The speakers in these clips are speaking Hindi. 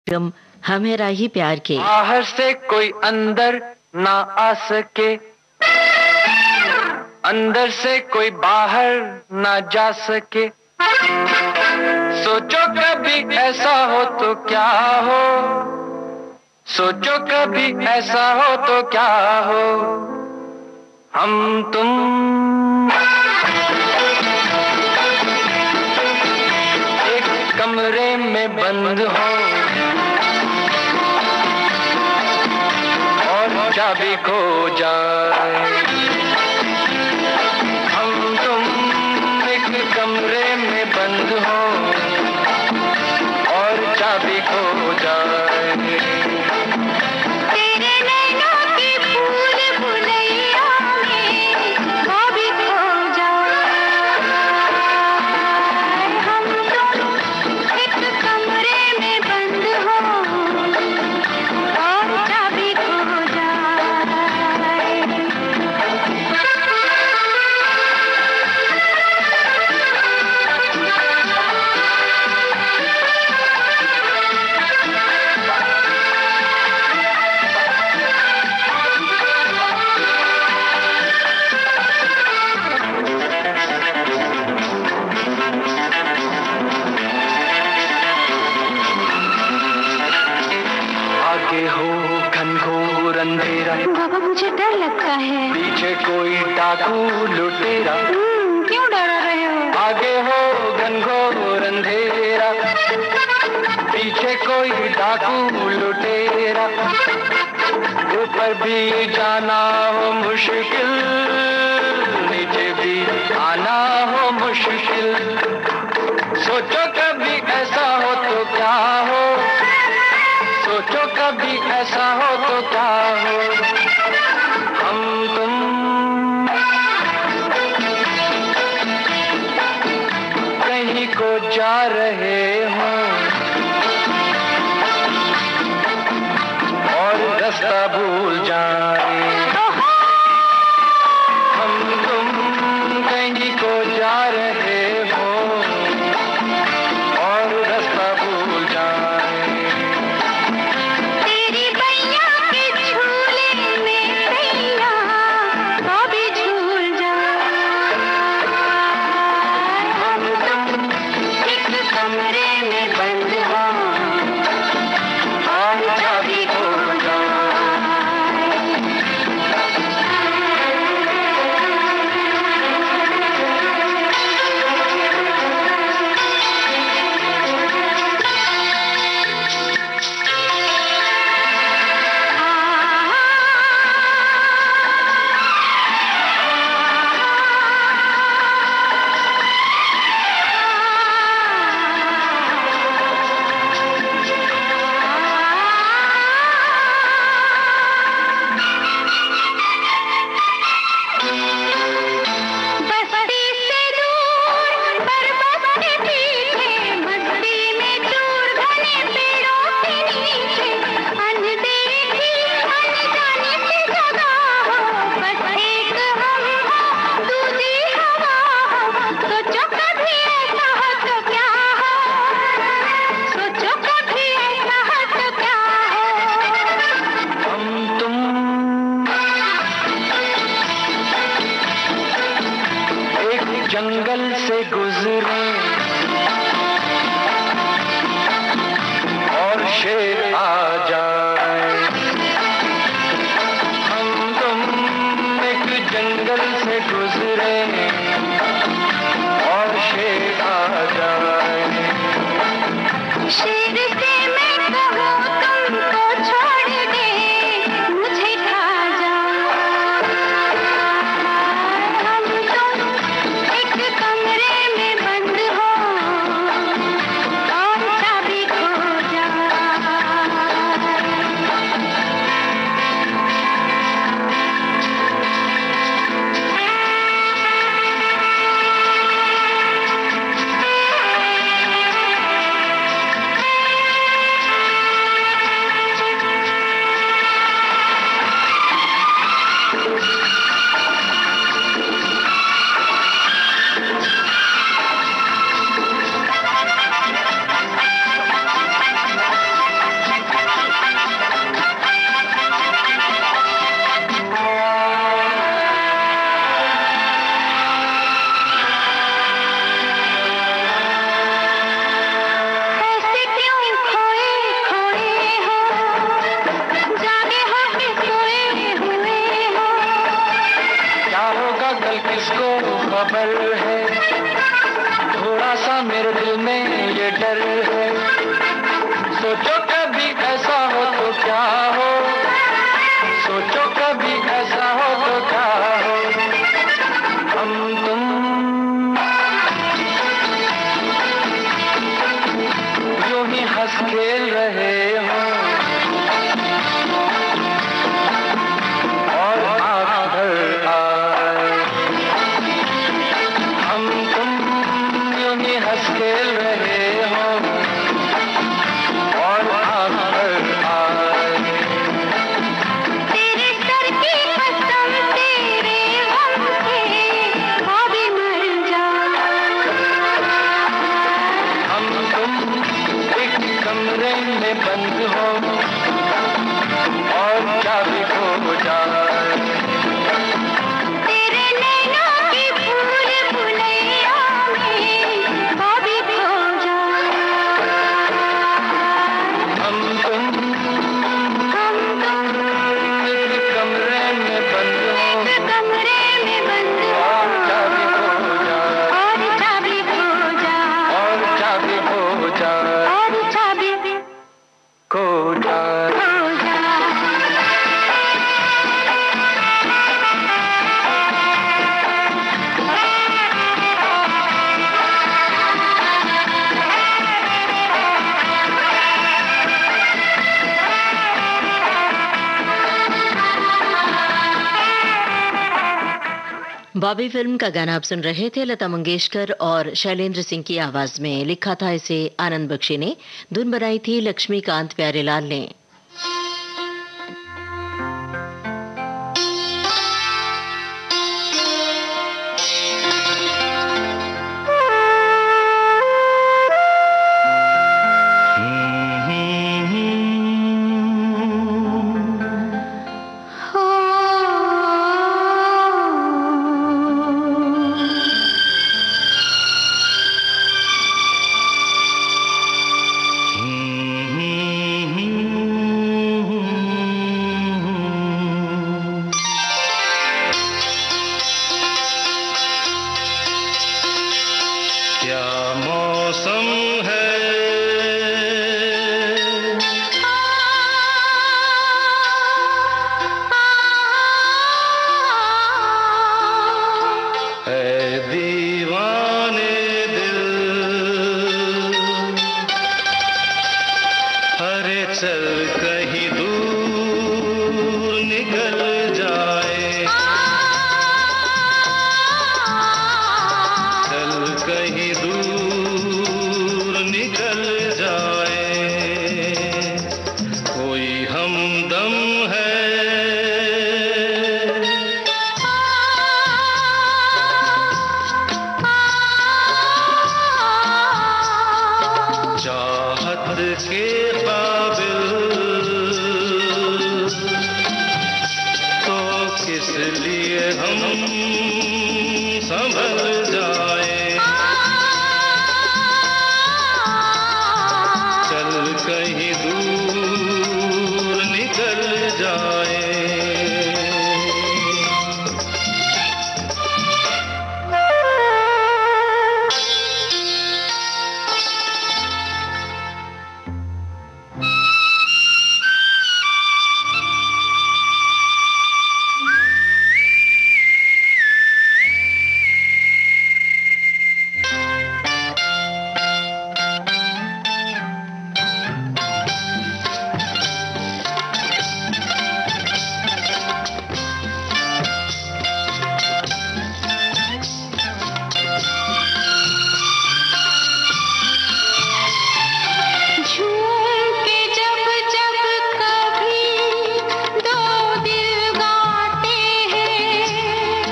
कार्यक्रम हमें राही प्यार के। बाहर से कोई अंदर ना आ सके, अंदर से कोई बाहर ना जा सके। सोचो कभी ऐसा हो तो क्या हो, सोचो कभी ऐसा हो तो क्या हो। हम तुम एक कमरे में बंद हो और चाबी खो जाए। हम तुम एक कमरे में बंद हो और चाबी खो जाए। बाबा मुझे डर लगता है। पीछे कोई डाकू लुटेरा। क्यों डरा रहे हो? आगे हो घनघोर अंधेरा, पीछे कोई डाकू लुटेरा। ऊपर भी जाना हो मुश्किल, नीचे भी आना हो मुश्किल। सोचो कभी ऐसा हो तो क्या हो, सोचो कभी ऐसा हो तो क्या हो। हम तुम कहीं को जा रहे हो और रास्ता भूल जाए। हम तुम कहीं को जा रहे हो और रास्ता भूल जाए। जंगल से गुजरे और शेर आ जाए। हम तुम एक जंगल से गुजरे और शेर आ जाए। शेर से मैं कहूँ तुमको छोड़ दे, मुझे खा जा। हम तुम एक कमरे में बंद हो और चाबी खो जा। खबर है, थोड़ा सा मेरे दिल में ये डर है। सोचो कभी ऐसा हो तो क्या हो, सोचो कभी ऐसा हो तो क्या हो। हम तुम यूं ही हंस खेल रहे हो और आँख भर आए। हम तुम यूं ही हंस खेल रहे हो और आँख भर आए। तेरे सर की कसम तेरे गम से भाभी मर जा। हम तुम एक कमरे में बंद हो और चाबी खो जाए। तेरे नैनों की भूल भुलैया में भाभी खो जा। हम तुम एक कमरे में बंद हो एक कमरे में बंद हो और चाबी खो जाए, और चाबी खो जा, और चाबी खो जाए, और चाबी खो जाए। खो जा। बॉबी फिल्म का गाना आप सुन रहे थे। लता मंगेशकर और शैलेंद्र सिंह की आवाज में। लिखा था इसे आनंद बख्शी ने, धुन बनाई थी लक्ष्मीकांत प्यारेलाल ने। क्या मौसम है दीवाने दिल, अरे चल कहीं दूर निकल जाए, चल कहीं दूर निकल जाए। कोई हमदम है, चाहत के काबिल तो किस लिए हम संभल जाए, चल कहीं दूर निकल जाए। झूम के जब जब कभी दो दिल गाते हैं,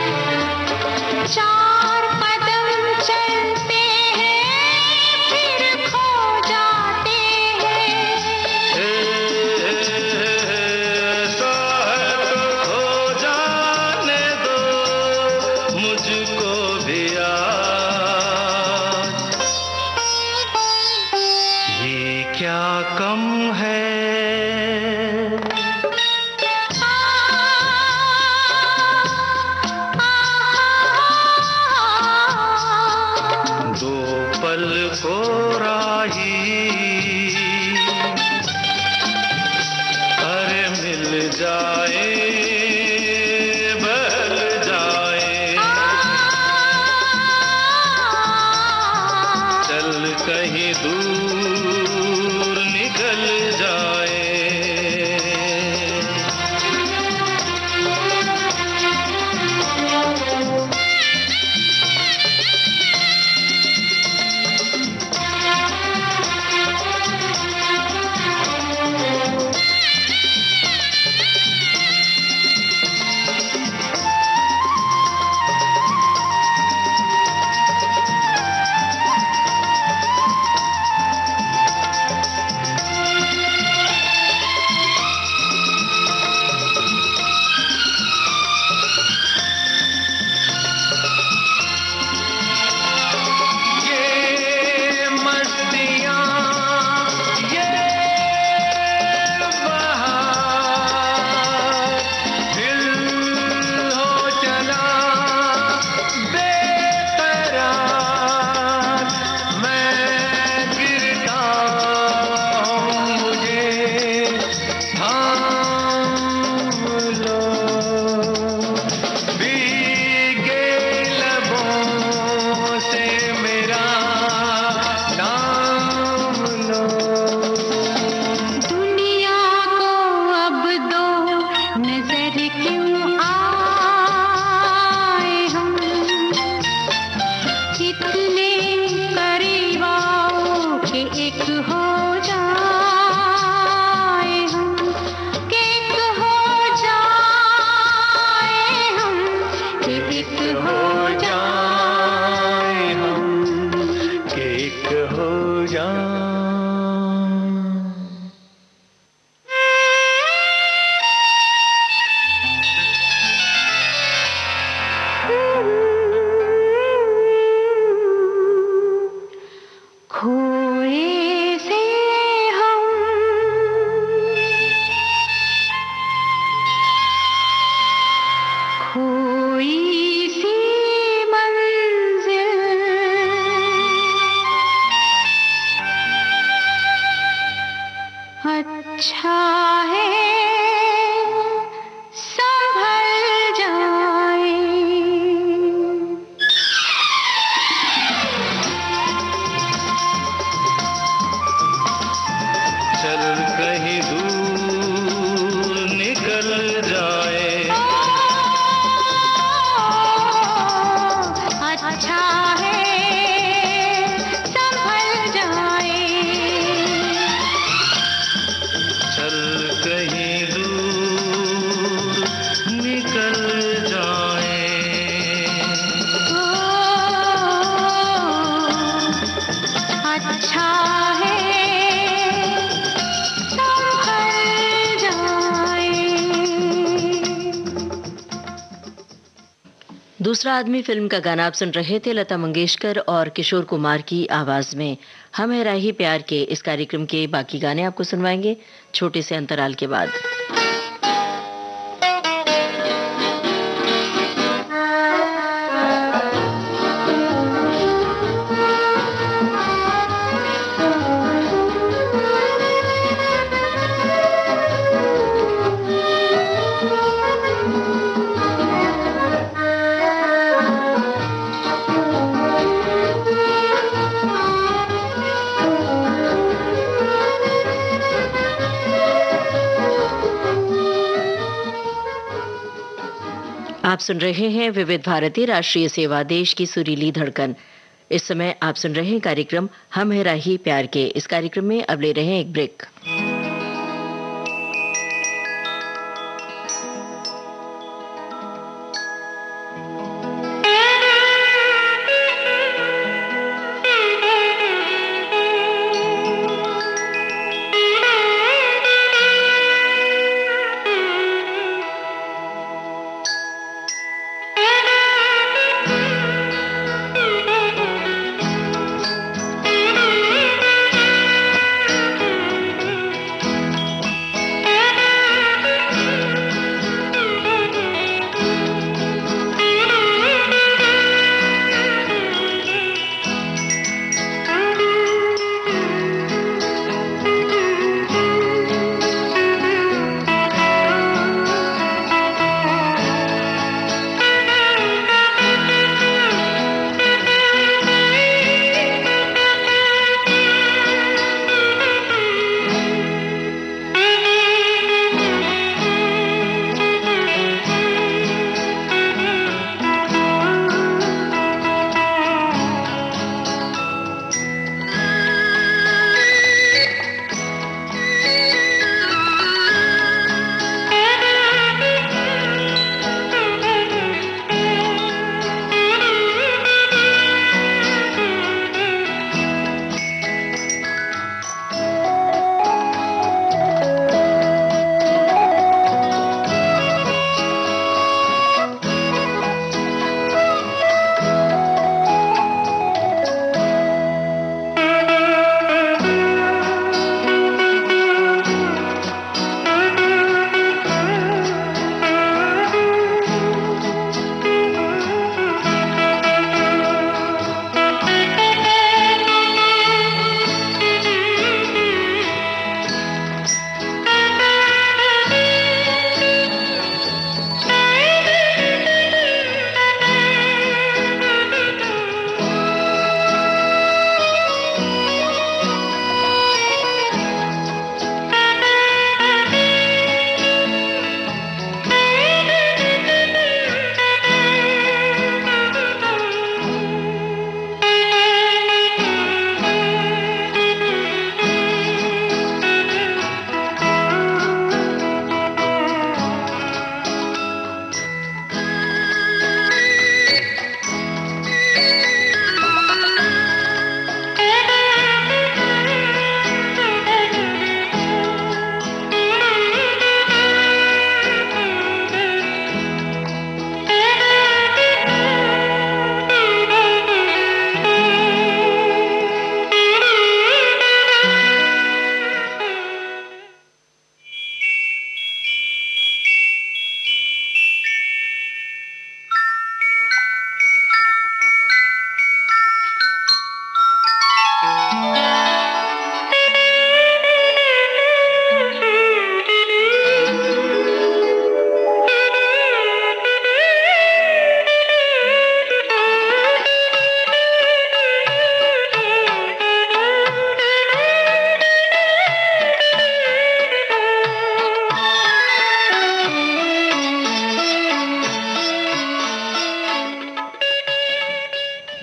चार कदम चलते हैं फिर खो जाते हैं। ऐसा है तो खो जाने दो मुझको भी आज, ये क्या कम है, अच्छा है संभल जाए। चल कहीं दूर निकल जाए। अच्छा है संभल जाए। चल कहीं दूर निकल जाए। अच्छा है संभल जाए। दूसरा आदमी फिल्म का गाना आप सुन रहे थे लता मंगेशकर और किशोर कुमार की आवाज में। हम है राही प्यार के इस कार्यक्रम के बाकी गाने आपको सुनवाएंगे छोटे से अंतराल के बाद। आप सुन रहे हैं विविध भारती राष्ट्रीय सेवा देश की सुरीली धड़कन। इस समय आप सुन रहे हैं कार्यक्रम हम है राही प्यार के। इस कार्यक्रम में अब ले रहे हैं एक ब्रेक।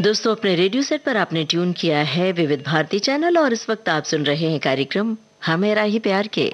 दोस्तों, अपने रेडियो सेट पर आपने ट्यून किया है विविध भारती चैनल और इस वक्त आप सुन रहे हैं कार्यक्रम हम है राही प्यार के।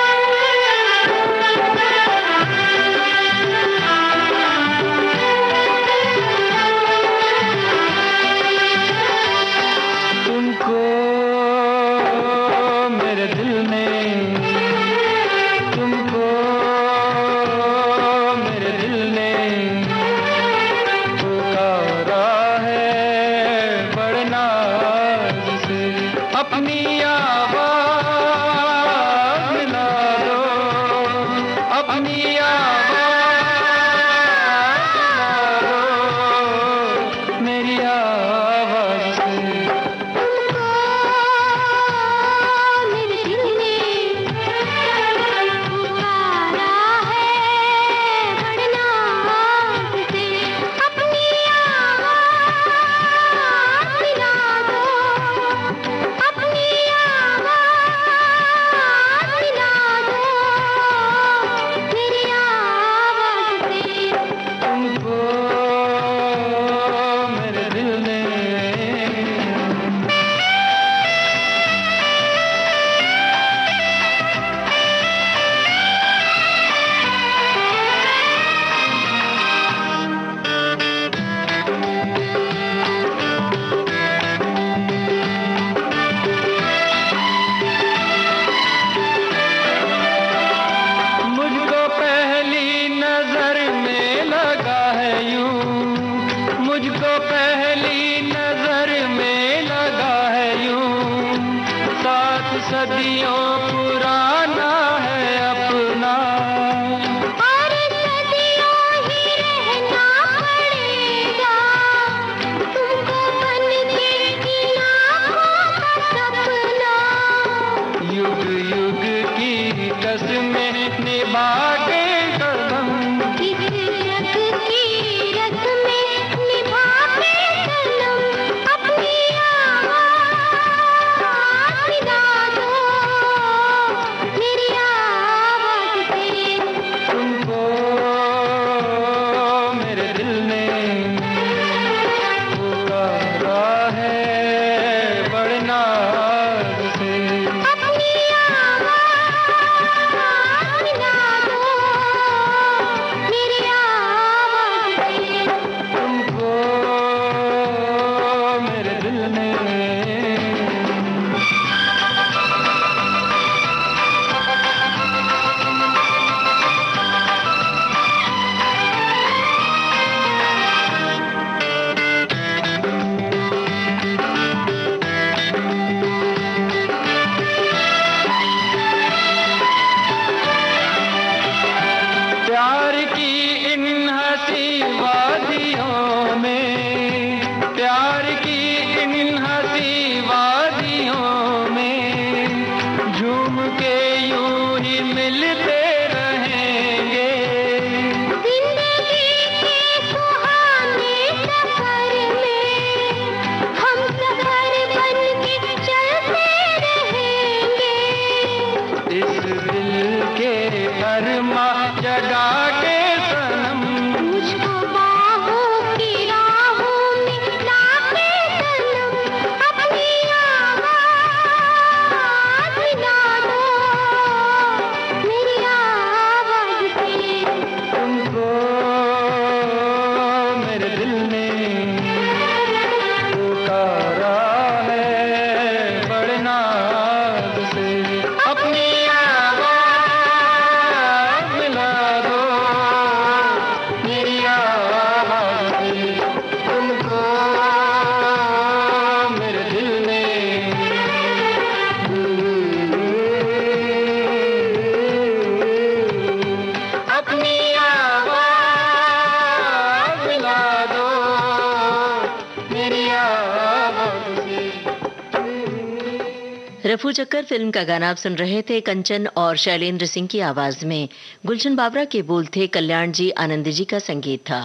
रफू चक्कर फिल्म का गाना आप सुन रहे थे कंचन और शैलेंद्र सिंह की आवाज में। गुलशन बाबरा के बोल थे, कल्याण जी आनंद जी का संगीत था।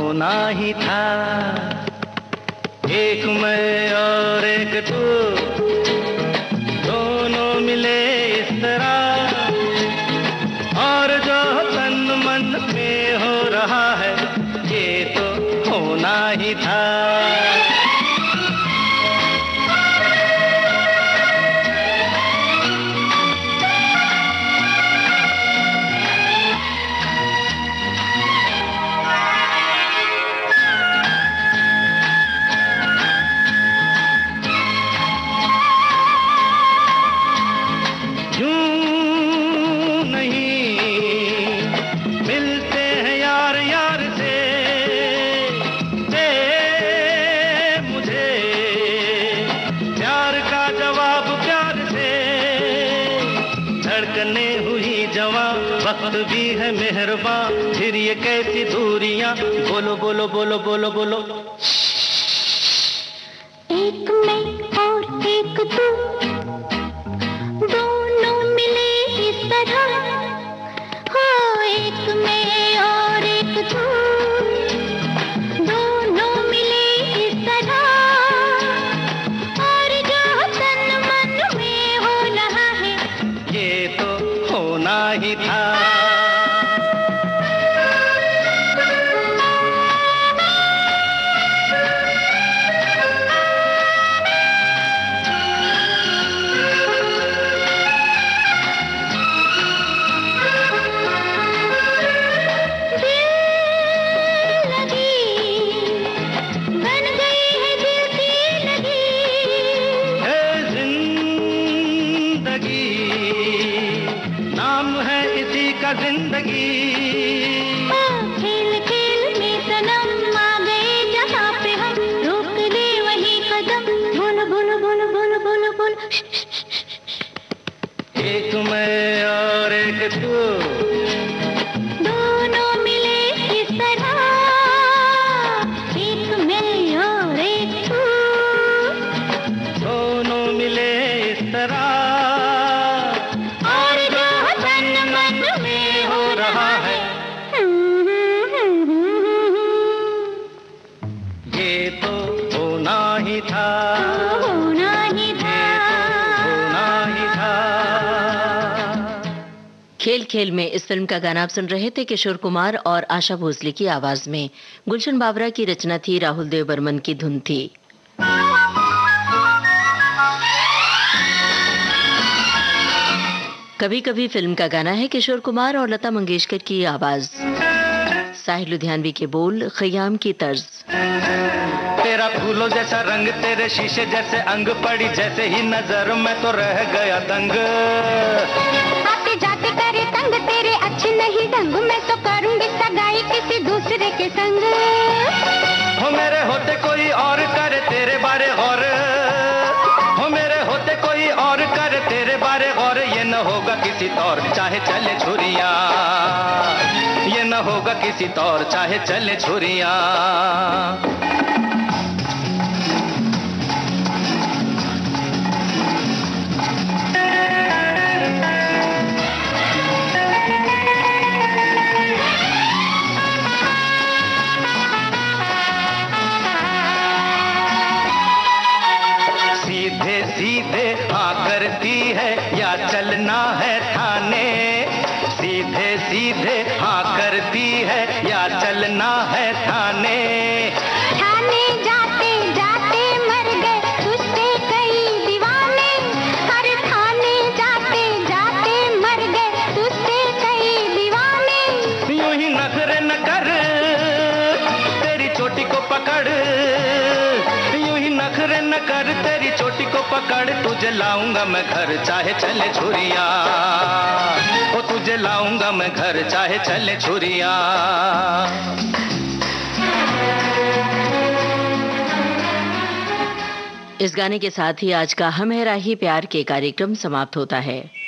होना ही था। एक मैं और एक तू, दोनों मिले इस तरह, और जो तन मन में हो रहा है ये तो होना ही था। वक्त भी है मेहरबान, फिर ये कैसी दूरियां, बोलो बोलो बोलो बोलो बोलो। एक मैं और एक तू, दोनों मिले इस तरह, हो एक मैं और एक तू, दोनों मिले इस तरह, और जो तन मन में हो रहा है ये तो होना ही था। जिंदगी खेल खेल में सनम आ गए जहाँ पे हम, रोक दे वही कदम, बोलो बोलो बोलो बोलो बोलो बोलो। एक मैं और एक तू, दोनों मिले इस तरह, एक मैं और एक तू, दोनों मिले इस तरह, खेल खेल में इस फिल्म का गाना आप सुन रहे थे किशोर कुमार और आशा भोसले की आवाज में। गुलशन बाबरा की रचना थी, राहुल देव बर्मन की धुन थी। कभी कभी फिल्म का गाना है किशोर कुमार और लता मंगेशकर की आवाज, साहिर लुधियानवी के बोल, खयाम की तर्ज। तेरा फूलों जैसा रंग, तेरे शीशे जैसे अंग, पड़ी जैसे ही नजर मैं तो रह गया दंग। आते जाते करे तंग, तेरे अच्छे नहीं ढंग, मैं तो करूंगी सगाई किसी दूसरे के संग। हो मेरे होते कोई और करे तेरे बारे गौर, हो मेरे होते कोई और करे तेरे बारे गौर, ये न होगा किसी तौर चाहे चले छुरियां, ये न होगा किसी तौर चाहे चले छुरियां। सीधे हाँ करती है या चलना है थाने, सीधे सीधे हाँ करती है या चलना है थाने। थाने जाते जाते मर गए तुझसे कई दीवाने, हर थाने जाते जाते मर गए तुझसे कई दीवाने। यूं ही नखरे न कर तेरी चोटी को पकड़, यूं ही नखरे न कर तेरी चोटी को पकड़, तुझे लाऊंगा मैं घर चाहे चले छुरियां, ओ तुझे लाऊंगा मैं घर चाहे चले छुरियां। इस गाने के साथ ही आज का हम है राही प्यार के कार्यक्रम समाप्त होता है।